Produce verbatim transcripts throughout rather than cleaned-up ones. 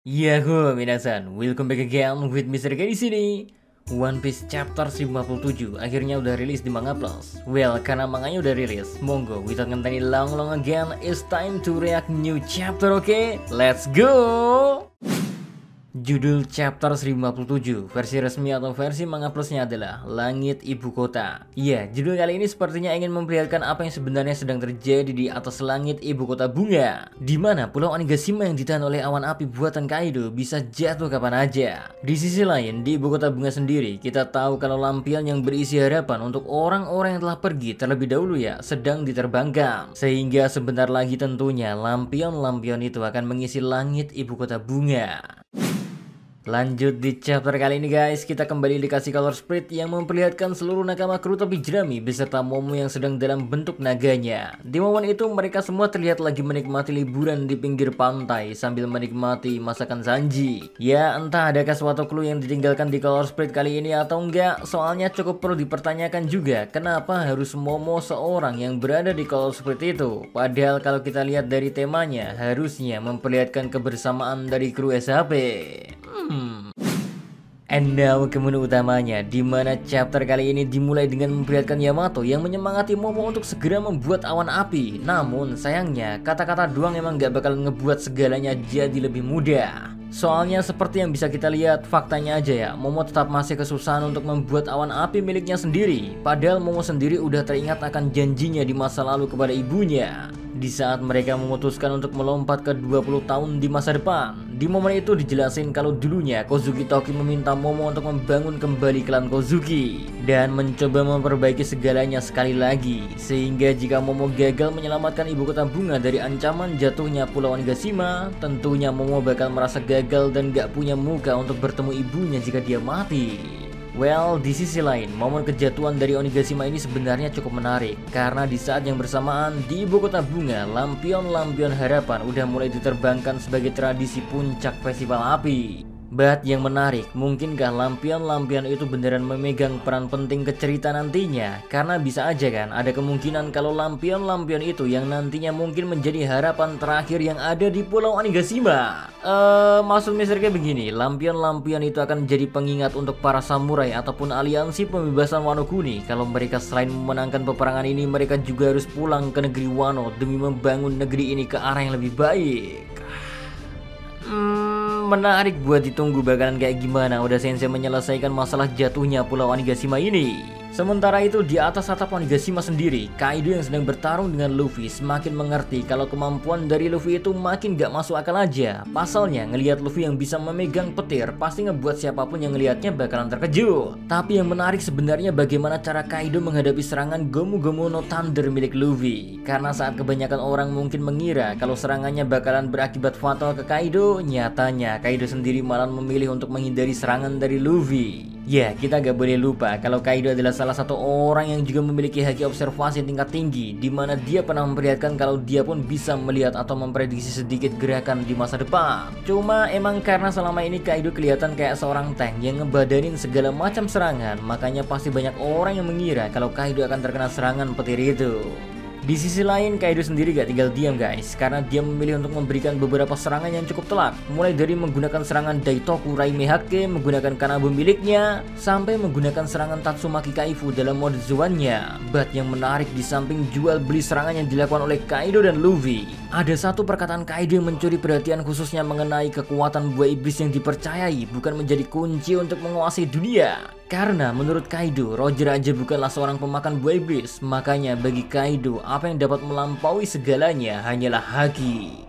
Yahoo, minasan, welcome back again with mister K di sini. One Piece chapter lima puluh tujuh akhirnya udah rilis di Manga Plus. Well, karena manganya udah rilis, monggo without ngenteni long long again, it's time to react new chapter, oke? Okay? Let's go! Judul chapter lima puluh tujuh versi resmi atau versi Manga Plusnya adalah Langit Ibu Kota. Iya, judul kali ini sepertinya ingin memperlihatkan apa yang sebenarnya sedang terjadi di atas langit Ibu Kota Bunga, di mana Pulau Onigashima yang ditahan oleh awan api buatan Kaido bisa jatuh kapan aja. Di sisi lain, di Ibu Kota Bunga sendiri, kita tahu kalau lampion yang berisi harapan untuk orang-orang yang telah pergi terlebih dahulu ya sedang diterbangkan, sehingga sebentar lagi tentunya lampion-lampion itu akan mengisi langit Ibu Kota Bunga. Lanjut di chapter kali ini guys, kita kembali dikasih color sprite yang memperlihatkan seluruh nakama kru topi jerami beserta Momo yang sedang dalam bentuk naganya. Di momen itu mereka semua terlihat lagi menikmati liburan di pinggir pantai sambil menikmati masakan Sanji. Ya entah adakah suatu clue yang ditinggalkan di color sprite kali ini atau enggak, soalnya cukup perlu dipertanyakan juga kenapa harus Momo seorang yang berada di color sprite itu. Padahal kalau kita lihat dari temanya harusnya memperlihatkan kebersamaan dari kru S H P. Hmm. And now ke menu utamanya, di mana chapter kali ini dimulai dengan memperlihatkan Yamato yang menyemangati Momo untuk segera membuat awan api. Namun sayangnya kata-kata doang emang gak bakal ngebuat segalanya jadi lebih mudah. Soalnya seperti yang bisa kita lihat, faktanya aja ya, Momo tetap masih kesusahan untuk membuat awan api miliknya sendiri. Padahal Momo sendiri udah teringat akan janjinya di masa lalu kepada ibunya di saat mereka memutuskan untuk melompat ke dua puluh tahun di masa depan. Di momen itu dijelasin kalau dulunya Kozuki Toki meminta Momo untuk membangun kembali klan Kozuki dan mencoba memperbaiki segalanya sekali lagi, sehingga jika Momo gagal menyelamatkan Ibu Kota Bunga dari ancaman jatuhnya Pulau Onigashima, tentunya Momo bakal merasa gagal dan gak punya muka untuk bertemu ibunya jika dia mati. Well, di sisi lain, momen kejatuhan dari Onigashima ini sebenarnya cukup menarik karena di saat yang bersamaan di Ibu Kota Bunga, lampion-lampion harapan udah mulai diterbangkan sebagai tradisi puncak festival api. But yang menarik, mungkinkah lampion-lampion itu beneran memegang peran penting ke cerita nantinya? Karena bisa aja kan, ada kemungkinan kalau lampion-lampion itu yang nantinya mungkin menjadi harapan terakhir yang ada di Pulau Onigashima. Eh, uh, maksud mister K begini, lampion-lampion itu akan jadi pengingat untuk para samurai ataupun aliansi pembebasan Wano Kuni. Kalau mereka selain memenangkan peperangan ini, mereka juga harus pulang ke negeri Wano demi membangun negeri ini ke arah yang lebih baik. Hmm, menarik buat ditunggu bakalan kayak gimana udah Sensei menyelesaikan masalah jatuhnya Pulau Onigashima ini. Sementara itu di atas atap Onigashima sendiri, Kaido yang sedang bertarung dengan Luffy semakin mengerti kalau kemampuan dari Luffy itu makin gak masuk akal aja. Pasalnya ngelihat Luffy yang bisa memegang petir pasti ngebuat siapapun yang ngelihatnya bakalan terkejut. Tapi yang menarik sebenarnya bagaimana cara Kaido menghadapi serangan Gomu Gomu no Thunder milik Luffy. Karena saat kebanyakan orang mungkin mengira kalau serangannya bakalan berakibat fatal ke Kaido, nyatanya Kaido sendiri malah memilih untuk menghindari serangan dari Luffy. Ya, kita gak boleh lupa kalau Kaido adalah salah satu orang yang juga memiliki haki observasi tingkat tinggi, di mana dia pernah memperlihatkan kalau dia pun bisa melihat atau memprediksi sedikit gerakan di masa depan. Cuma emang karena selama ini Kaido kelihatan kayak seorang tank yang ngebadanin segala macam serangan, makanya pasti banyak orang yang mengira kalau Kaido akan terkena serangan petir itu. Di sisi lain, Kaido sendiri gak tinggal diam guys, karena dia memilih untuk memberikan beberapa serangan yang cukup telak, mulai dari menggunakan serangan Daitoku Raime Hake menggunakan Kanabo miliknya, sampai menggunakan serangan Tatsumaki Kaifu dalam mode Zoan-nya. But yang menarik di samping jual beli serangan yang dilakukan oleh Kaido dan Luffy, ada satu perkataan Kaido yang mencuri perhatian khususnya mengenai kekuatan buah iblis yang dipercayai bukan menjadi kunci untuk menguasai dunia. Karena menurut Kaido, Roger aja bukanlah seorang pemakan buah iblis. Makanya bagi Kaido, apa yang dapat melampaui segalanya hanyalah haki.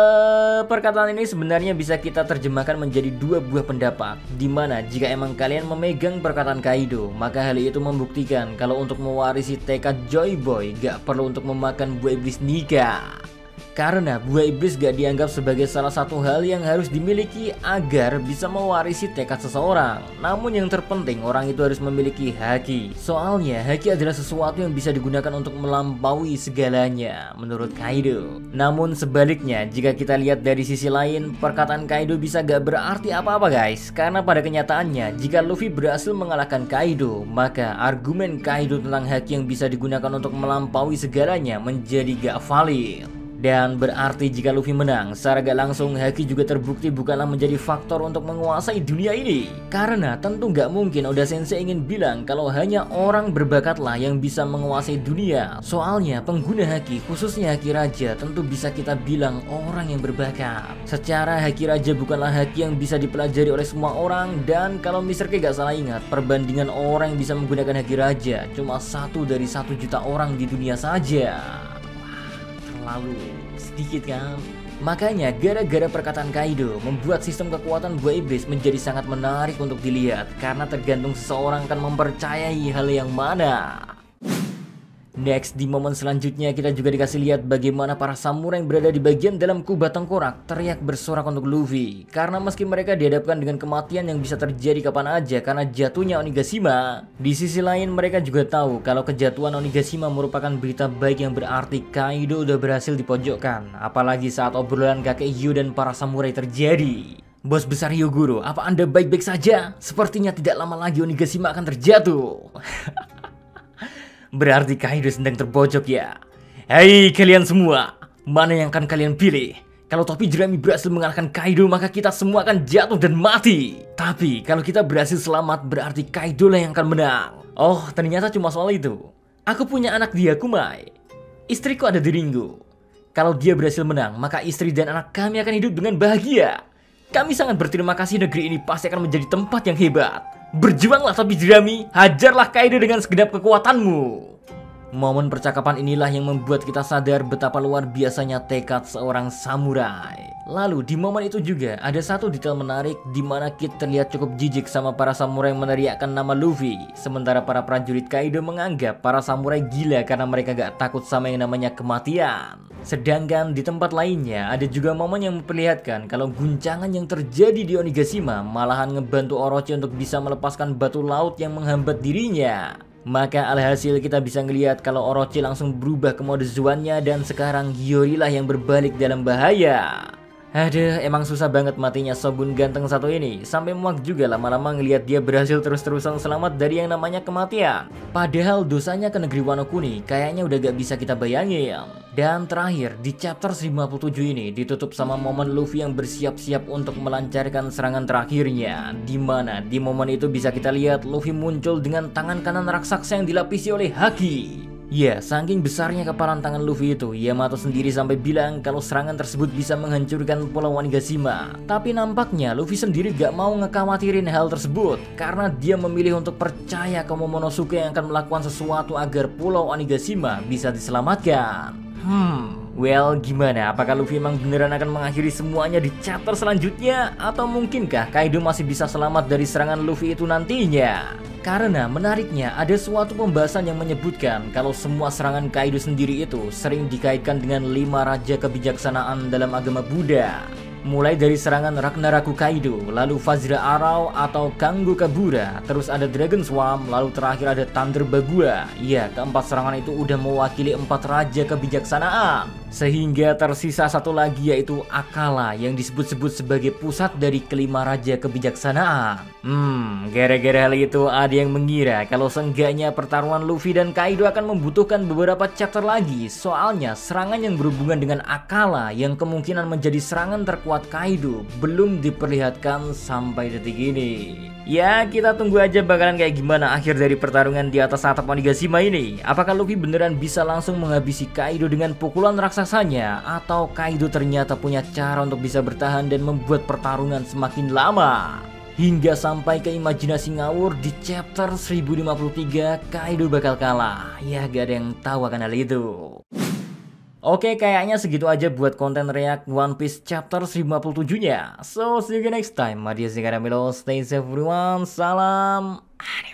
Uh, perkataan ini sebenarnya bisa kita terjemahkan menjadi dua buah pendapat, dimana jika emang kalian memegang perkataan Kaido, maka hal itu membuktikan kalau untuk mewarisi tekad Joy Boy gak perlu untuk memakan buah iblis Nika. Karena buah iblis gak dianggap sebagai salah satu hal yang harus dimiliki agar bisa mewarisi tekad seseorang. Namun yang terpenting orang itu harus memiliki haki. Soalnya haki adalah sesuatu yang bisa digunakan untuk melampaui segalanya menurut Kaido. Namun sebaliknya, jika kita lihat dari sisi lain, perkataan Kaido bisa gak berarti apa-apa guys. Karena pada kenyataannya, jika Luffy berhasil mengalahkan Kaido, maka argumen Kaido tentang haki yang bisa digunakan untuk melampaui segalanya menjadi gak valid. Dan berarti jika Luffy menang, secara gak langsung Haki juga terbukti bukanlah menjadi faktor untuk menguasai dunia ini. Karena tentu gak mungkin Oda Sensei ingin bilang kalau hanya orang berbakatlah yang bisa menguasai dunia. Soalnya pengguna Haki, khususnya Haki Raja, tentu bisa kita bilang orang yang berbakat. Secara Haki Raja bukanlah Haki yang bisa dipelajari oleh semua orang. Dan kalau mister K gak salah ingat, perbandingan orang yang bisa menggunakan Haki Raja cuma satu dari satu juta orang di dunia saja. Terlalu sedikit kan? Makanya gara-gara perkataan Kaido membuat sistem kekuatan buah iblis menjadi sangat menarik untuk dilihat. Karena tergantung seseorang akan mempercayai hal yang mana. Next, di momen selanjutnya kita juga dikasih lihat bagaimana para samurai yang berada di bagian dalam kubah tengkorak teriak bersorak untuk Luffy. Karena meski mereka dihadapkan dengan kematian yang bisa terjadi kapan aja karena jatuhnya Onigashima, di sisi lain mereka juga tahu kalau kejatuhan Onigashima merupakan berita baik yang berarti Kaido udah berhasil dipojokkan. Apalagi saat obrolan kakek Yu dan para samurai terjadi. Bos besar Hyogoro, apa Anda baik-baik saja? Sepertinya tidak lama lagi Onigashima akan terjatuh. Berarti Kaido sedang terpojok ya. Hei kalian semua, mana yang akan kalian pilih? Kalau topi jerami berhasil mengalahkan Kaido, maka kita semua akan jatuh dan mati. Tapi kalau kita berhasil selamat, berarti Kaido lah yang akan menang. Oh, ternyata cuma soal itu. Aku punya anak di Yakumai. Istriku ada di Ringo. Kalau dia berhasil menang, maka istri dan anak kami akan hidup dengan bahagia. Kami sangat berterima kasih, negeri ini pasti akan menjadi tempat yang hebat. Berjuanglah topi jerami, hajarlah Kaido dengan segenap kekuatanmu. Momen percakapan inilah yang membuat kita sadar betapa luar biasanya tekad seorang samurai. Lalu di momen itu juga ada satu detail menarik di mana Kid terlihat cukup jijik sama para samurai yang meneriakkan nama Luffy. Sementara para prajurit Kaido menganggap para samurai gila karena mereka gak takut sama yang namanya kematian. Sedangkan di tempat lainnya ada juga momen yang memperlihatkan kalau guncangan yang terjadi di Onigashima malahan ngebantu Orochi untuk bisa melepaskan batu laut yang menghambat dirinya. Maka alhasil kita bisa ngelihat kalau Orochi langsung berubah ke mode Zuan-nya dan sekarang Hiyori lah yang berbalik dalam bahaya. Aduh, emang susah banget matinya Shogun ganteng satu ini. Sampai muak juga lama-lama ngelihat dia berhasil terus-terusan selamat dari yang namanya kematian. Padahal dosanya ke negeri Wano Kuni kayaknya udah gak bisa kita bayangin. Dan terakhir, di chapter lima puluh tujuh ini ditutup sama momen Luffy yang bersiap-siap untuk melancarkan serangan terakhirnya. Dimana di momen itu bisa kita lihat Luffy muncul dengan tangan kanan raksasa yang dilapisi oleh Haki. Ya, saking besarnya kepalan tangan Luffy itu, Yamato sendiri sampai bilang kalau serangan tersebut bisa menghancurkan Pulau Onigashima. Tapi nampaknya Luffy sendiri gak mau ngekhawatirin hal tersebut, karena dia memilih untuk percaya ke Momonosuke yang akan melakukan sesuatu agar Pulau Onigashima bisa diselamatkan. Hmm, well gimana? Apakah Luffy emang beneran akan mengakhiri semuanya di chapter selanjutnya? Atau mungkinkah Kaido masih bisa selamat dari serangan Luffy itu nantinya? Karena menariknya ada suatu pembahasan yang menyebutkan kalau semua serangan Kaido sendiri itu sering dikaitkan dengan lima raja kebijaksanaan dalam agama Buddha. Mulai dari serangan Ragnaraku Kaido, lalu Fajra Arrow atau Kanggo Kabura, terus ada Dragon Swarm, lalu terakhir ada Thunder Bagua. Ya, keempat serangan itu udah mewakili empat raja kebijaksanaan. Sehingga tersisa satu lagi yaitu Akala yang disebut-sebut sebagai pusat dari kelima raja kebijaksanaan. Hmm, gara-gara hal itu ada yang mengira kalau seenggaknya pertarungan Luffy dan Kaido akan membutuhkan beberapa chapter lagi. Soalnya serangan yang berhubungan dengan Akala yang kemungkinan menjadi serangan terkuat Kaido belum diperlihatkan sampai detik ini. Ya, kita tunggu aja bakalan kayak gimana akhir dari pertarungan di atas atap Onigashima ini. Apakah Luffy beneran bisa langsung menghabisi Kaido dengan pukulan raksasanya? Atau Kaido ternyata punya cara untuk bisa bertahan dan membuat pertarungan semakin lama? Hingga sampai ke imajinasi ngawur di chapter seribu lima puluh tiga Kaido bakal kalah. Ya, gak ada yang tahu akan hal itu. Oke, kayaknya segitu aja buat konten react One Piece chapter seribu lima puluh tujuh nya. So, see you next time. Madia Zikaramilo, stay safe everyone. Salam. Adios.